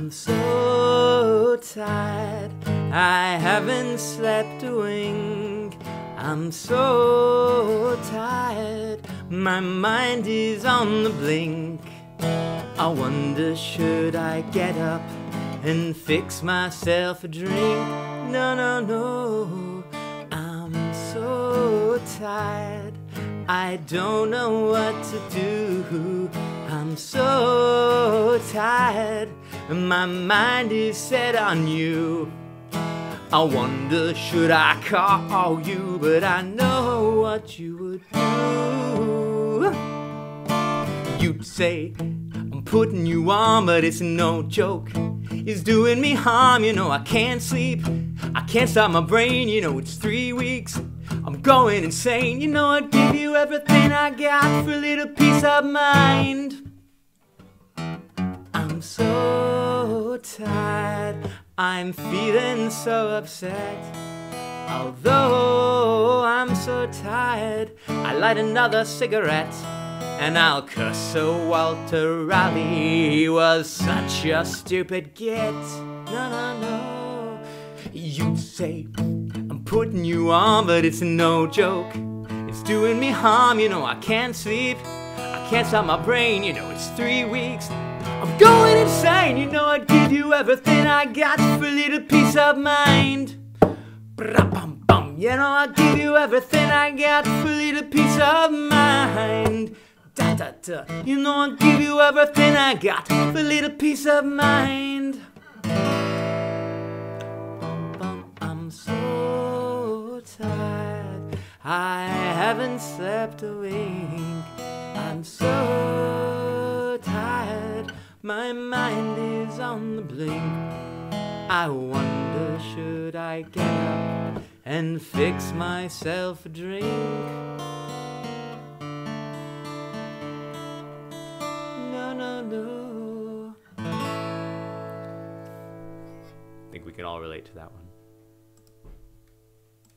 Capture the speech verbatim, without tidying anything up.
I'm so tired, I haven't slept a wink. I'm so tired, my mind is on the blink. I wonder, should I get up and fix myself a drink? No, no, no, I'm so tired, I don't know what to do. I'm so tired, my mind is set on you. I wonder, should I call you, but I know what you would do. You'd say, I'm putting you on, but it's no joke. It's doing me harm, you know I can't sleep. I can't stop my brain, you know it's three weeks. I'm going insane, you know I'd give you everything I got for a little peace of mind. I'm so tired, I'm feeling so upset. Although I'm so tired, I light another cigarette. And I'll cuss so Walter Raleigh was such a stupid git. No, no, no. You'd say, I'm putting you on, but it's no joke. It's doing me harm, you know I can't sleep. I can't stop my brain, you know it's three weeks. I'm going insane, you know I'd give you everything I got for a little peace of mind. Brum-bum-bum. You know I'd give you everything I got for a little peace of mind. Da, da, da. You know I'd give you everything I got for a little peace of mind. Bum, bum. I'm so tired, I haven't slept a wink. I'm so tired, my mind is on the blink. I wonder, should I get up and fix myself a drink? No, no, no. I think we can all relate to that one.